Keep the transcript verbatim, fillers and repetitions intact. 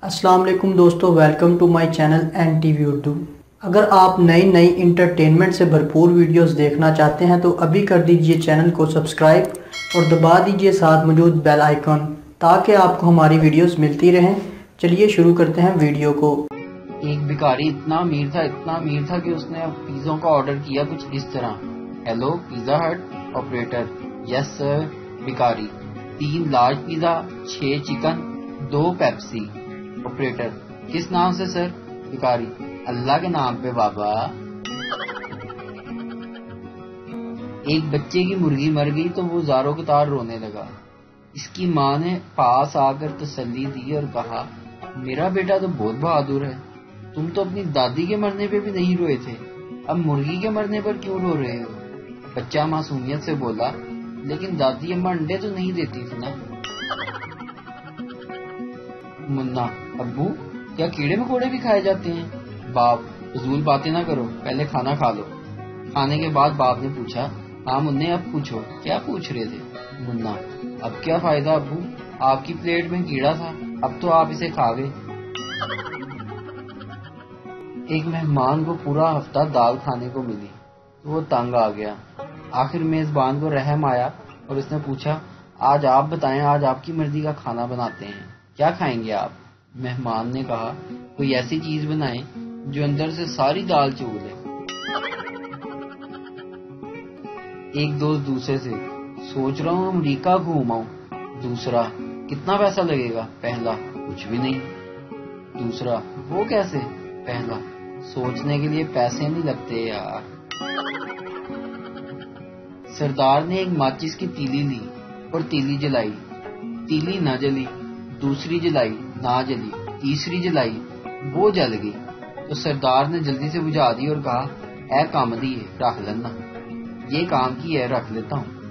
अस्सलाम वालेकुम दोस्तों, welcome to my channel N T V Urdu. अगर आप नई नई इंटरटेनमेंट से भरपूर वीडियोस देखना चाहते हैं तो अभी कर दीजिए चैनल को सब्सक्राइब और दबा दीजिए साथ मौजूद बेल आइकन ताकि आपको हमारी वीडियोस मिलती रहें। चलिए शुरू करते हैं वीडियो को। एक भिखारी इतना अमीर था इतना अमीर था कि उसने अब पिज़्ज़ों का ऑर्डर किया कुछ इस तरह। Hello Pizza Hut. Operator yes sir. भिखारी तीन लार्ज पिज़्ज़ा, छह चिकन, दो पेप्सी। ऑपरेटर किस नाम से सर? भिखारी अल्लाह के नाम पे बाबा। एक बच्चे की मुर्गी मर गई तो वो ज़ारो कतार रोने लगा। इसकी माँ ने पास आकर तसल्ली दी और कहा, मेरा बेटा तो बहुत बहादुर है, तुम तो अपनी दादी के मरने पे भी नहीं रोए थे, अब मुर्गी के मरने पर क्यों रो रहे हो? बच्चा मासूमियत से बोला, लेकिन दादी अम्मा अंडे तो नहीं देती थी ना। मुन्ना अब्बू क्या कीड़े मकोड़े भी खाए जाते हैं? बाप फजूल बातें ना करो, पहले खाना खा लो। खाने के बाद बाप ने पूछा, हाँ मुन्ने अब पूछो, क्या पूछ रहे थे? मुन्ना अब क्या फायदा अब्बू, आपकी प्लेट में कीड़ा था, अब तो आप इसे खा गए। एक मेहमान को पूरा हफ्ता दाल खाने को मिली तो वो तंग आ गया। आखिर मेजबान को रहम आया और उसने पूछा, आज आप बताएं, आज आपकी मर्जी का खाना बनाते हैं, क्या खाएंगे आप? मेहमान ने कहा, कोई ऐसी चीज बनाएं जो अंदर से सारी दाल चूर ले। एक दोस्त दूसरे से, सोच रहा हूँ अमरीका घूम आऊं। दूसरा, कितना पैसा लगेगा? पहला, कुछ भी नहीं। दूसरा, वो कैसे? पहला, सोचने के लिए पैसे नहीं लगते यार। सरदार ने एक माचिस की तीली ली और तीली जलाई। तीली ना जली, दूसरी जलाई ना जली, तीसरी जलाई, वो जल गई। तो सरदार ने जल्दी से बुझा दी और कहा, ऐ काम दी है, रख लेना, ये काम की है, रख लेता हूँ।